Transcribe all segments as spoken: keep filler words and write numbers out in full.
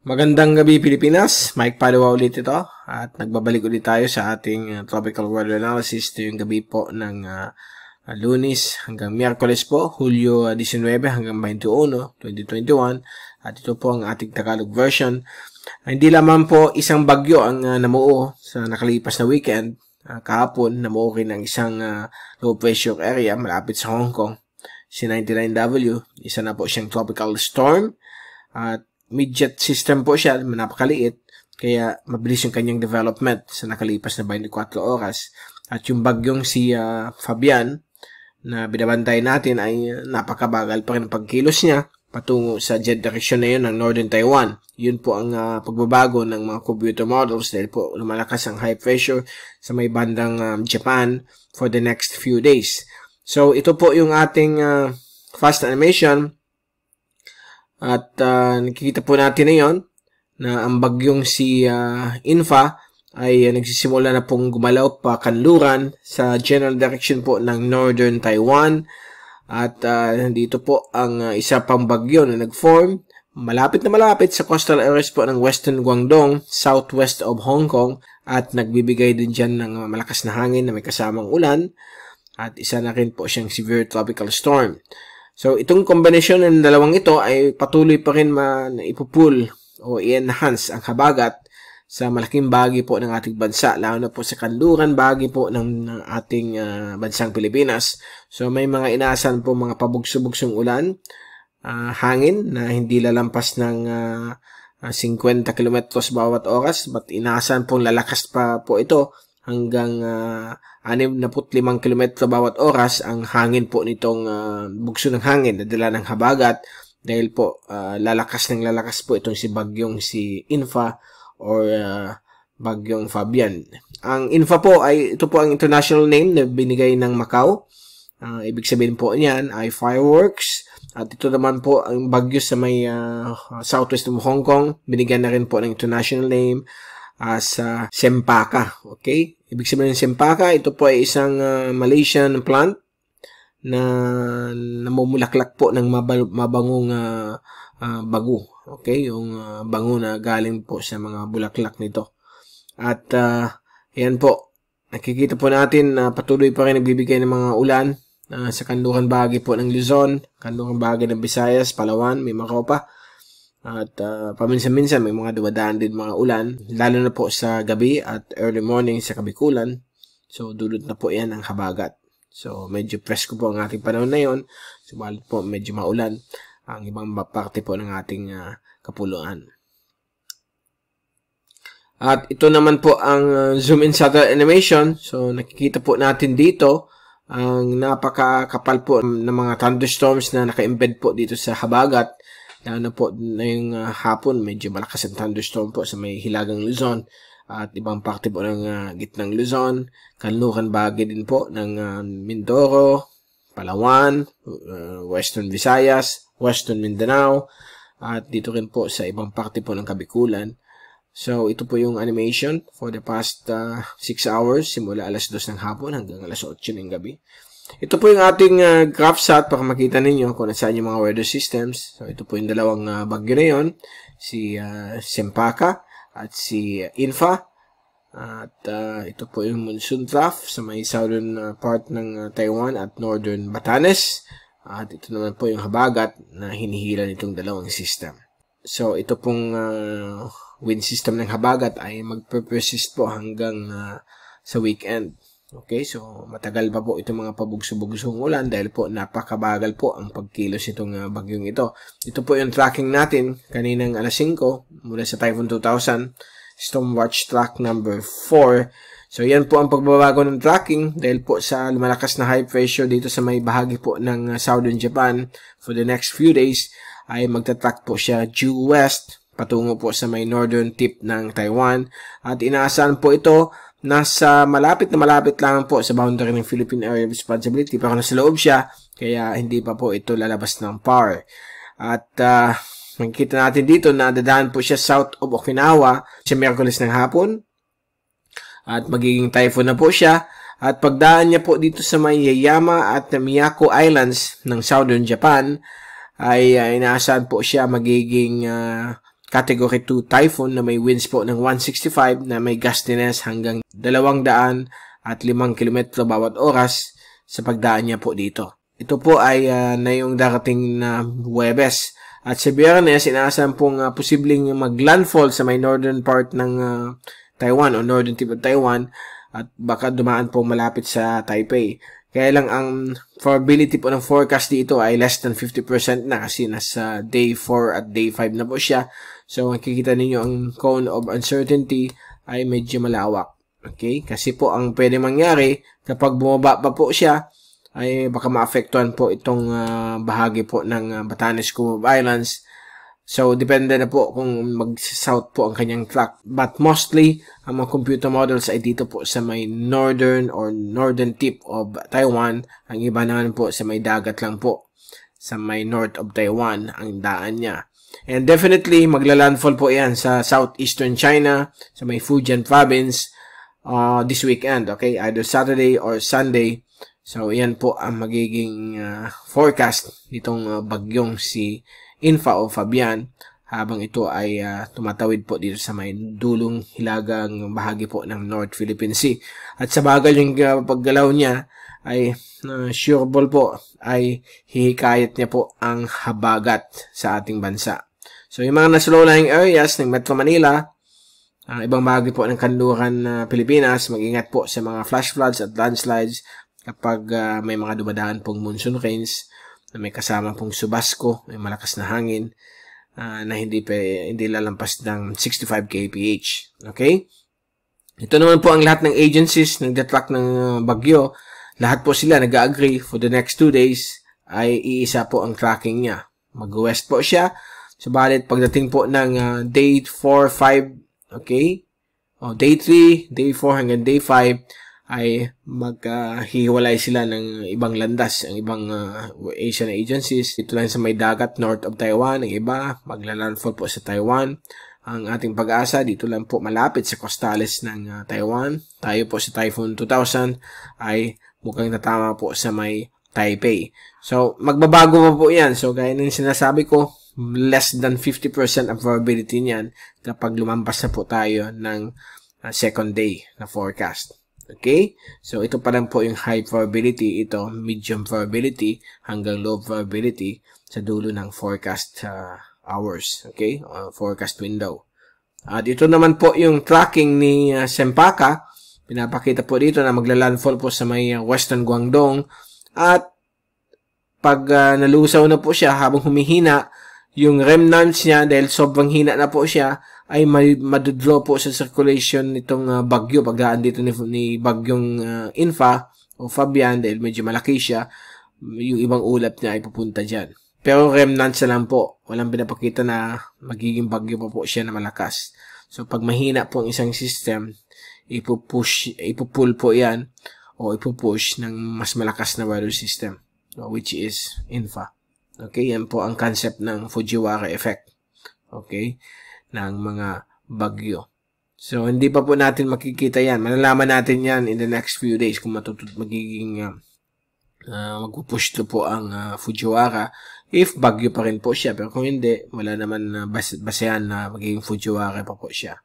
Magandang gabi Pilipinas, Mike Padua ulit ito at nagbabalik ulit tayo sa ating uh, Tropical Weather Analysis. Ito yung gabi po ng uh, Lunes hanggang Miyerkules po, Hulyo nineteen hanggang twenty-one, twenty twenty-one, at ito po ang ating Tagalog version. Uh, hindi lamang po isang bagyo ang uh, namuo sa nakalipas na weekend. Uh, kahapon namuo rin ang isang uh, low pressure area malapit sa Hong Kong, si ninety-nine W. Isa na po siyang tropical storm at mid-jet system po siya, napakaliit, kaya mabilis yung kanyang development sa nakalipas na twenty-four oras. At yung bagyong si uh, Fabian na binabantay natin ay napakabagal pa rin ang pagkilos niya patungo sa jet direction na yun ng Northern Taiwan. Yun po ang uh, pagbabago ng mga computer models dahil po lumalakas ang high pressure sa may bandang um, Japan for the next few days. So ito po yung ating uh, fast animation. At uh, nakikita po natin ngayon na ang bagyong si uh, Infa ay uh, nagsisimula na pong gumalaw pa kanluran sa general direction po ng Northern Taiwan. At uh, dito po ang uh, isa pang bagyo na nag-form malapit na malapit sa coastal areas po ng Western Guangdong, southwest of Hong Kong, at nagbibigay din dyan ng uh, malakas na hangin na may kasamang ulan at isa na rin po siyang severe tropical storm. So, itong kombinasyon ng dalawang ito ay patuloy pa rin maipupul o i-enhance ang habagat sa malaking bahagi po ng ating bansa, lalo na po sa kanluran bahagi po ng, ng ating uh, bansang Pilipinas. So, may mga inaasahan po mga pabugso-bugsong ulan, uh, hangin na hindi lalampas ng uh, fifty kilometers bawat oras, but inaasahan pong lalakas pa po ito hanggang uh, sixty-five kilometro bawat oras ang hangin po nitong uh, bugso ng hangin na dala ng habagat dahil po uh, lalakas ng lalakas po itong si bagyong si Infa or uh, bagyong Fabian. Ang Infa po ay ito po ang international name na binigay ng Macau. Uh, ibig sabihin po niyan ay fireworks. At ito naman po ang bagyo sa may uh, southwest of Hong Kong. Binigyan na rin po ng international name as uh, Sempaka. Okay? Ibig sabihin ng Sempaka, ito po ay isang uh, Malaysian plant na namumulaklak po ng mabangong uh, uh, bago. Okay? Yung uh, bango na galing po sa mga bulaklak nito. At uh, yan po, nakikita po natin na uh, patuloy pa rin nagbibigay ng mga ulan uh, sa kanluran bahagi po ng Luzon, kanluran bahagi ng Visayas, Palawan, may Macau pa. At uh, paminsan-minsan may mga dumadaan din mga ulan, lalo na po sa gabi at early morning sa Kabikulan. So, dulot na po yan ang habagat. So, medyo presko po ang ating panahon na yun. Subalit po medyo maulan ang ibang parte po ng ating uh, kapuluan. At ito naman po ang uh, zoom in satellite animation. So, nakikita po natin dito ang napakakapal po ng mga thunderstorms na naka-embed po dito sa habagat. Lalo na po na yung uh, hapon, medyo malakas ang thunderstorm po sa may hilagang Luzon at ibang parte po ng uh, gitnang Luzon, kanluran bahagi din po ng uh, Mindoro, Palawan, uh, Western Visayas, Western Mindanao, at dito rin po sa ibang parte po ng Kabikulan. So, ito po yung animation for the past uh, six hours, simula alas dos ng hapon hanggang alas otso ng gabi. Ito po yung ating uh, graph shot para makita ninyo kung nasaan yung mga weather systems. So, ito po yung dalawang uh, bagyo na yun. Si uh, Sempaka at si uh, Infa. At uh, ito po yung monsoon trough sa may southern uh, part ng uh, Taiwan at northern Batanes. At ito naman po yung habagat na hinihila nitong dalawang system. So, ito pong uh, wind system ng habagat ay magpe-persist po hanggang uh, sa weekend. Okay, so matagal pa po itong mga pabugso-bugsong ulan dahil po napakabagal po ang pagkilos itong uh, bagyong ito. Ito po yung tracking natin kaninang alas singko mula sa Typhoon two thousand, Stormwatch track number four. So yan po ang pagbabago ng tracking dahil po sa lumalakas na high pressure dito sa may bahagi po ng uh, southern Japan for the next few days ay magta-track po siya due west patungo po sa may northern tip ng Taiwan at inaasahan po ito nasa malapit na malapit lang po sa boundary ng Philippine Area of Responsibility pero nasa loob siya kaya hindi pa po ito lalabas ng P A R. At uh, makikita natin dito na dadaan po siya south of Okinawa sa Miyerkules ng hapon at magiging typhoon na po siya at pagdaan niya po dito sa may Yayama at Miyako Islands ng southern Japan ay uh, inaasahan po siya magiging uh, Category two typhoon na may winds po ng one sixty-five na may gustiness hanggang dalawang daan at limang kilometro bawat oras sa pagdaan niya po dito. Ito po ay uh, na yung darating na Huwebes. At sa Biyernes, inaasahan pong uh, posibleng maglandfall sa may northern part ng uh, Taiwan o northern tip of Taiwan at baka dumaan po malapit sa Taipei. Kaya lang ang probability po ng forecast dito ay less than fifty percent na kasi nasa day four at day five na po siya. So, makikita ninyo ang cone of uncertainty ay medyo malawak. Okay? Kasi po ang pwede mangyari kapag bumaba pa po siya ay baka maapektuhan po itong uh, bahagi po ng uh, Batanes Group of Islands. So, depende na po kung mag-south po ang kanyang track. But mostly, ang mga computer models ay dito po sa may northern or northern tip of Taiwan. Ang iba naman po sa may dagat lang po. Sa may north of Taiwan ang daan niya. And definitely, magla-landfall po yan sa southeastern China, sa may Fujian province uh, this weekend. Okay, either Saturday or Sunday. So, yan po ang magiging uh, forecast nitong uh, bagyong si Infa o Fabian habang ito ay uh, tumatawid po dito sa may dulong hilagang bahagi po ng North Philippine Sea. At sa bagal yung uh, paggalaw niya ay uh, sureball po ay hihikayat niya po ang habagat sa ating bansa. So, yung mga nasa-low-lying areas ng Metro Manila, ang uh, ibang bahagi po ng kanluran uh, Pilipinas, mag-ingat po sa mga flash floods at landslides kapag uh, may mga dumadaan pong monsoon rains na may kasama pong subasko, may malakas na hangin uh, na hindi pa, hindi lalampas ng sixty-five kilometers per hour. Okay? Ito naman po ang lahat ng agencies nagdetrack ng bagyo. Lahat po sila nag-agree for the next two days ay iisa po ang tracking niya. Mag-west po siya. Subalit pagdating po ng uh, day four, five, okay? O, day three, day four hanggang day five, ay maghihiwalay uh, sila ng ibang landas, ang ibang uh, Asian agencies. Ito lang sa may dagat, north of Taiwan. Ang iba, magla-landfall po sa Taiwan. Ang ating pag-asa, dito lang po malapit sa costales ng uh, Taiwan. Tayo po sa Typhoon two thousand ay mukhang tatama po sa may Taipei. So, magbabago pa po yan. So, gaya ng sinasabi ko, less than fifty percent ang probability niyan kapag lumampas na po tayo ng uh, second day na forecast. Okay? So, ito pa lang po yung high probability. Ito, medium probability hanggang low probability sa dulo ng forecast uh, hours. Okay? Uh, forecast window. At ito naman po yung tracking ni uh, Sempaka. Pinapakita po dito na magla-landfall po sa may uh, Western Guangdong. At pag uh, nalusaw na po siya habang humihina, yung remnants niya, dahil sobrang hina na po siya, ay madudraw po sa circulation nitong uh, bagyo. Pagdaan dito ni, ni bagyong uh, Infa o Fabian, dahil medyo malaki siya, yung ibang ulap niya ay pupunta dyan. Pero remnants na lang po. Walang pinapakita na magiging bagyo pa po siya na malakas. So, pag mahina po ang isang system, ipupush, ipupull po yan o ipupush ng mas malakas na weather system, which is Infa. Okay, yan po ang concept ng Fujiwara effect. Okay, ng mga bagyo. So, hindi pa po natin makikita yan. Malalaman natin yan in the next few days kung matutut magiging uh, uh, magpupush to po ang uh, Fujiwara if bagyo pa rin po siya. Pero kung hindi, wala naman uh, bas basehan na magiging Fujiwara pa po siya.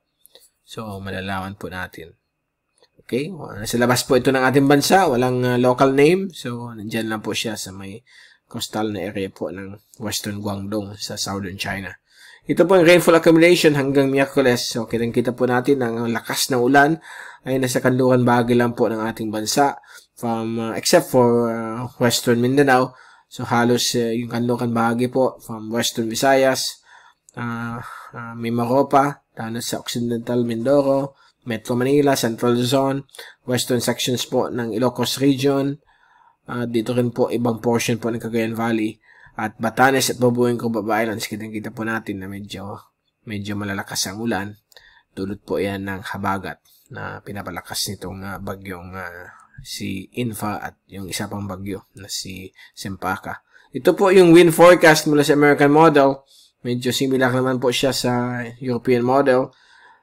So, malalaman po natin. Okay, nasa labas po ito ng ating bansa. Walang uh, local name. So, nandyan lang po siya sa may coastal na area po ng Western Guangdong sa Southern China. Ito po ang rainfall accumulation hanggang Miyerkules. So, kitang-kita po natin ang lakas ng ulan ay nasa kanluran bahagi lang po ng ating bansa from uh, except for uh, Western Mindanao. So, halos uh, yung kanluran bahagi po from Western Visayas, uh, uh, Mimaropa, down sa Occidental Mindoro, Metro Manila, Central Luzon, Western sections po ng Ilocos Region, uh, dito rin po ibang portion po ng Cagayan Valley, at Batanes at Babueng Group of Islands. Kitang-kita po natin na medyo, medyo malalakas ang ulan. Dulot po yan ng habagat na pinapalakas nitong uh, bagyong uh, si Infa at yung isa pang bagyo na si Sempaka. Ito po yung wind forecast mula sa American model. Medyo similar naman po siya sa European model.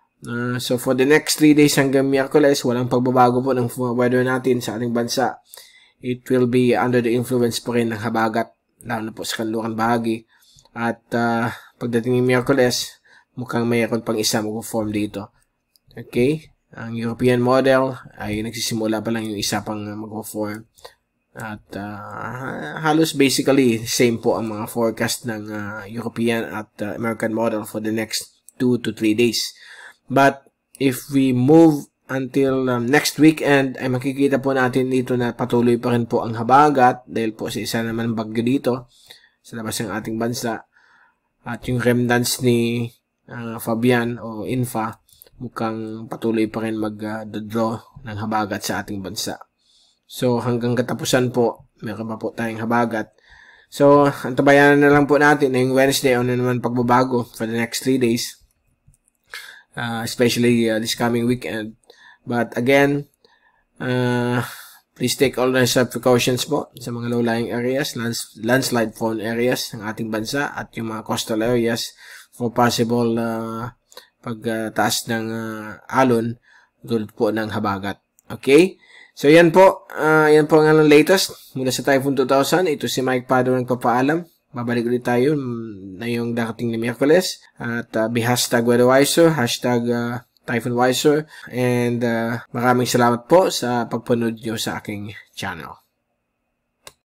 Uh, so for the next three days hanggang Miyerkules, walang pagbabago po ng weather natin sa ating bansa. It will be under the influence po rin ng habagat, lalo na po sa kanluran bahagi. At uh, pagdating ng Miyerkules, mukhang mayroon pang isa mag-form dito. Okay? Ang European model ay nagsisimula pa lang yung isa pang mag-form. At uh, halos basically same po ang mga forecast ng uh, European at uh, American model for the next two to three days. But if we move until um, next weekend, ay makikita po natin dito na patuloy pa rin po ang habagat dahil po sa isa naman bagyo dito sa labas ng ating bansa. At yung remnants ni uh, Fabian o Infa mukhang patuloy pa rin mag-draw uh, ng habagat sa ating bansa. So, hanggang katapusan po, meron pa po tayong habagat. So, antabayanan na lang po natin na yung Wednesday, ano naman pagbabago for the next three days. Uh, especially uh, this coming weekend. But again, uh, please take all the precautions po sa mga low-lying areas, lands, landslide prone areas ng ating bansa at yung mga coastal areas for possible uh, pagtaas uh, ng uh, alon tulad po ng habagat. Okay? So, yan po. Uh, yan po ang latest mula sa Typhoon two thousand. Ito si Mike Padua nagpapaalam. Babalik ulit tayo na yung darating na Miyerkules. At uh, be hashtag weatherwiser, hashtag uh, typhoonwiser. And uh, maraming salamat po sa pagpanood nyo sa aking channel.